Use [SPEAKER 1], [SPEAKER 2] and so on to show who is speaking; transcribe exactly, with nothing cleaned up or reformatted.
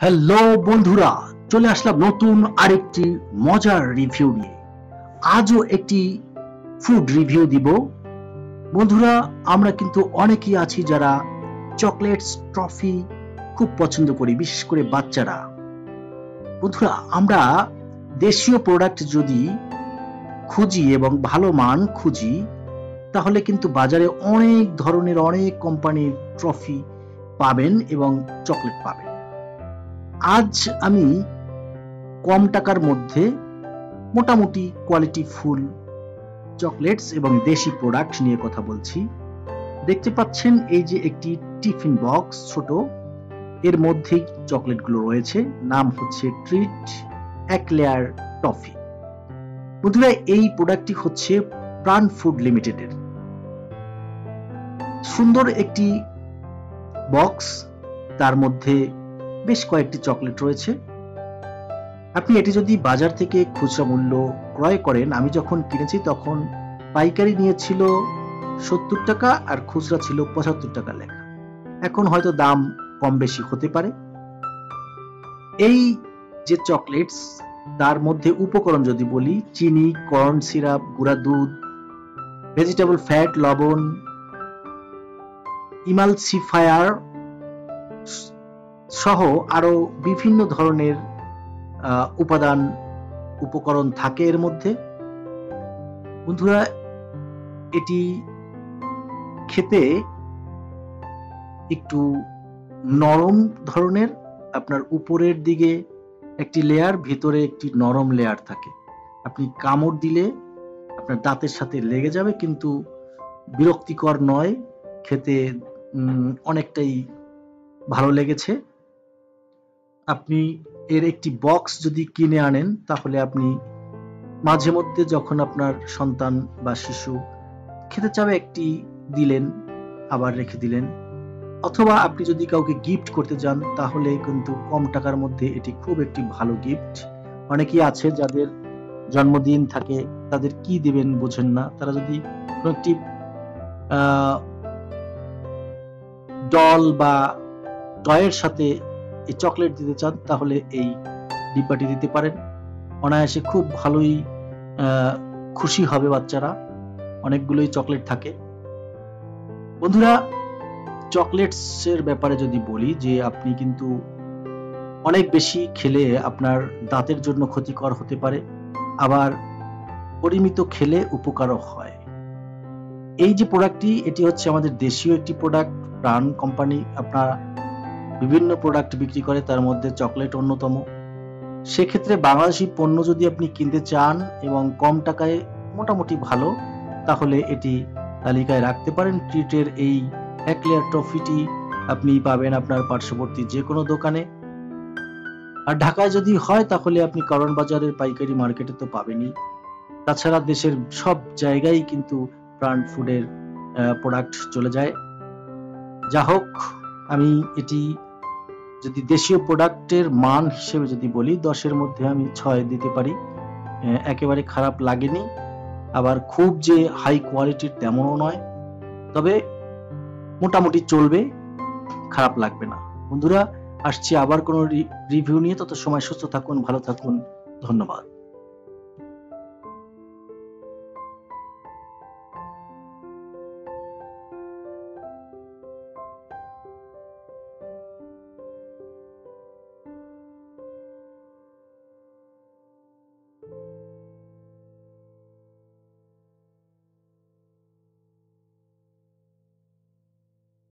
[SPEAKER 1] Hello বন্ধুরা, চলে আসলাম নতুন আরেকটি মজার রিভিউ নিয়ে। আজও একটি ফুড রিভিউ দিব। বন্ধুরা, আমরা কিন্তু অনেকেই আছি যারা চকলেটস, ট্রফি খুব পছন্দ করি, বিশেষ করে বাচ্চারা। বন্ধুরা, আমরা দেশীয় প্রোডাক্ট যদি খুঁজি এবং ভালো মান খুঁজি, তাহলে কিন্তু বাজারে অনেক ধরনের অনেক কোম্পানির ট্রফি পাবেন এবং চকলেট পাবেন। আজ আমি কম টাকার মধ্যে মোটামুটি কোয়ালিটি ফুল চকলেটস এবং দেশি প্রোডাক্ট নিয়ে কথা বলছি। দেখতে পাচ্ছেন এই যে একটি টিফিন বক্স, ছোট, এর মধ্যেই চকলেটগুলো রয়েছে। নাম হচ্ছে ট্রিট এক লেয়ার টফি। বন্ধুরা, এই প্রোডাক্টটি হচ্ছে প্রাণ ফুড লিমিটেডের। সুন্দর একটি বক্স, তার মধ্যে বেশ কয়েকটি চকলেট রয়েছে। আপনি এটি যদি বাজার থেকে খুচরা মূল্য ক্রয় করেন, আমি যখন কিনেছি তখন পাইকারি নিয়েছিল সত্তর টাকা আর খুচরা ছিল পঁচাত্তর টাকা লেখা। এখন হয়তো দাম কম বেশি হতে পারে। এই যে চকলেটস, তার মধ্যে উপকরণ যদি বলি, চিনি, কর্ন সিরাপ, গুঁড়া দুধ, ভেজিটেবল ফ্যাট, লবণ, ইমালসিফায়ার সহ আরো বিভিন্ন ধরনের উপাদান উপকরণ থাকে এর মধ্যে। বন্ধুরা, এটি খেতে একটু নরম ধরনের। আপনার উপরের দিকে একটি লেয়ার, ভিতরে একটি নরম লেয়ার থাকে। আপনি কামড় দিলে আপনার দাঁতের সাথে লেগে যাবে, কিন্তু বিরক্তিকর নয়, খেতে অনেকটাই ভালো লেগেছে। আপনি এর একটি বক্স যদি কিনে আনেন, তাহলে আপনি মাঝে মধ্যে যখন আপনার সন্তান বা শিশু খেতে চাবে, একটি দিলেন, আবার রেখে দিলেন। অথবা আপনি যদি কাউকে গিফট করতে চান, তাহলে কিন্তু কম টাকার মধ্যে এটি খুব একটি ভালো গিফট। অনেকেই আছে যাদের জন্মদিন থাকে, তাদের কি দিবেন বোঝেন না। তারা যদি কোনো একটি ডল বা টয়ের সাথে এই চকলেট দিতে চান, তাহলে এই ডিব্বাটি দিতে পারেন। অনায়াসে খুব ভালোই খুশি হবে বাচ্চারা। অনেকগুলোই চকলেট থাকে। বন্ধুরা, চকলেটস এর ব্যাপারে যদি বলি, যে আপনি কিন্তু অনেক বেশি খেলে আপনার দাঁতের জন্য ক্ষতিকর হতে পারে, আবার পরিমিত খেলে উপকারও হয়। এই যে প্রোডাক্টটি, এটি হচ্ছে আমাদের দেশীয় একটি প্রোডাক্ট। প্রাণ কোম্পানি আপনার বিভিন্ন প্রোডাক্ট বিক্রি করে, তার মধ্যে চকলেট অন্যতম। সেক্ষেত্রে বাংলাদেশি পণ্য যদি আপনি কিনতে চান এবং কম টাকায় মোটামুটি ভালো, তাহলে এটি তালিকায় রাখতে পারেন। ট্রিটের এই এক লেয়ার টফিটি আপনি পাবেন আপনার পার্শ্ববর্তী যে কোনো দোকানে। আর ঢাকায় যদি হয়, তাহলে আপনি কারণ বাজারের পাইকারি মার্কেটে তো পাবেনই। তাছাড়া দেশের সব জায়গায় কিন্তু প্রাণ ফুডের প্রোডাক্ট চলে যায়। যা হোক, আমি এটি যদি দেশীয় প্রোডাক্টের মান হিসেবে যদি বলি, দশের মধ্যে আমি ছয় দিতে পারি। একেবারে খারাপ লাগেনি, আবার খুব যে হাই কোয়ালিটির তেমনও নয়, তবে মোটামুটি চলবে, খারাপ লাগবে না। বন্ধুরা, আসছি আবার কোনো রিভিউ নিয়ে। তত সময় সুস্থ থাকুন, ভালো থাকুন, ধন্যবাদ।